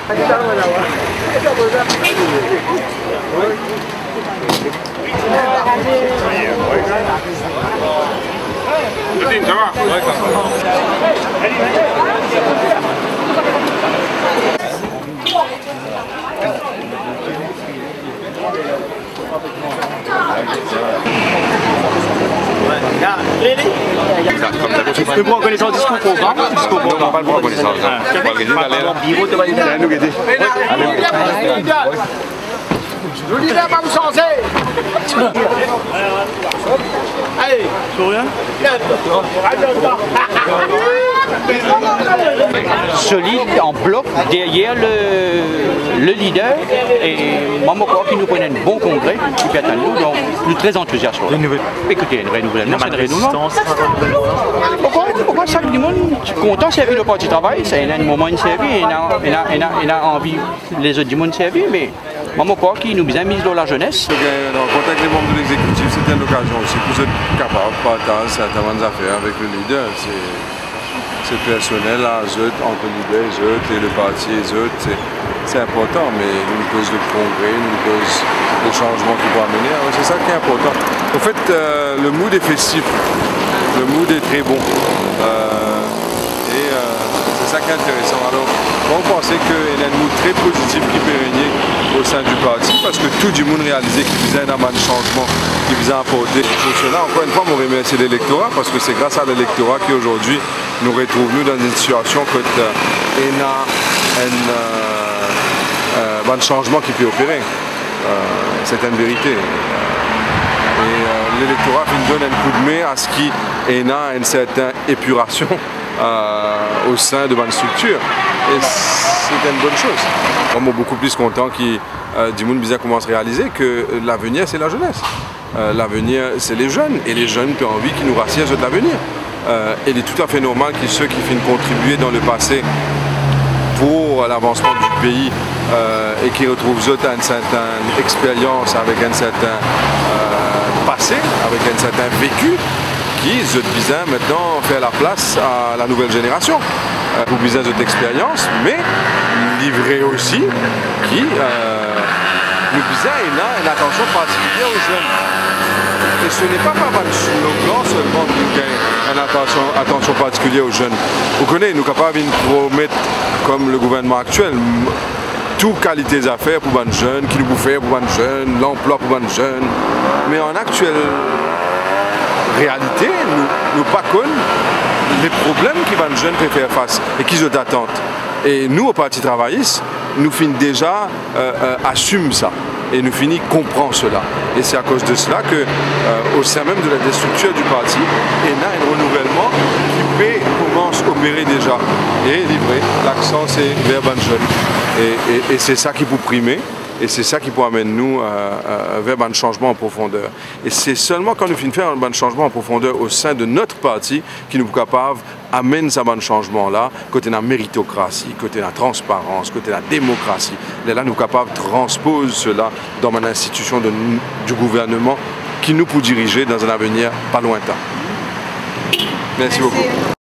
Tu peux prendre connaissance du discours programme? Non, on pas le prendre connaissance. Le leader va vous changer. Allez, Sourien? Solide, en bloc, derrière le leader, et Mamoko qui nous prenait un bon congrès, qui fait à nous, donc nous sommes très enthousiastes. Écoutez, une renouvellement, c'est un renouvellement. Pourquoi chaque monde est content de servir le parti travail, c'est un moment de servir, il a envie les autres du monde de servir, mais Mamoko qui nous a mis dans la jeunesse. En contact des membres de l'exécutif, c'était une occasion aussi pour être capable de partager certaines affaires avec le leader. C'est personnel, là, entre le leader et le parti, c'est important, mais une cause de progrès, une cause de changement qui va amener, c'est ça qui est important. En fait, le mood est festif, le mood est très bon, et c'est ça qui est intéressant. Alors, on pensait qu'il y a un mood très positif qui peut régner au sein du parti, parce que tout le monde réalisait qu'il faisait un amant de changement, qu'il faisait apporter pour cela. Encore une fois, on remercie l'électorat, parce que c'est grâce à l'électorat qu'aujourd'hui nous retrouvons dans une situation que il y a un changement qui peut opérer. C'est une vérité. Et l'électorat donne un coup de main à ce qui est une certaine épuration au sein de ma structure. Et c'est une bonne chose. Moi, je suis beaucoup plus content que Dimoun Bizarre commence à réaliser que l'avenir, c'est la jeunesse. L'avenir, c'est les jeunes. Et les jeunes ont envie qu'ils nous rassiègent de l'avenir. Il est tout à fait normal que ceux qui viennent contribuer dans le passé pour l'avancement du pays et qui retrouvent une certaine expérience avec un certain passé, avec un certain vécu, qui besoin maintenant faire la place à la nouvelle génération. Pour besoin d'expérience, mais livré aussi qui le besoin il a une attention particulière aux jeunes. Et ce n'est pas par le slogan seulement qu'il y a une attention particulière aux jeunes. Vous connaissez, nous sommes capables de promettre, comme le gouvernement actuel, toute qualité d'affaires pour les jeunes, qui nous bouffent pour les jeunes, l'emploi pour les jeunes. Mais en actuelle réalité, nous ne connaissons pas les problèmes que les jeunes peuvent faire face et qu'ils ont d'attente. Et nous, au Parti travailliste, nous finissons déjà assumer ça. Et nous finissons comprendre cela. Et c'est à cause de cela qu'au sein même de la structure du parti, il y a un renouvellement qui commence à opérer déjà. Et livrer, l'accent c'est vers les jeunes. Et c'est ça qui peut primer. Et c'est ça qui peut amener nous vers un changement en profondeur. Et c'est seulement quand nous finissons faire un changement en profondeur au sein de notre parti qui nous est capable d'amener ce changement-là, côté de la méritocratie, côté de la transparence, côté de la démocratie. Et là, nous sommes capables de transposer cela dans une institution du gouvernement qui nous peut diriger dans un avenir pas lointain. Merci beaucoup.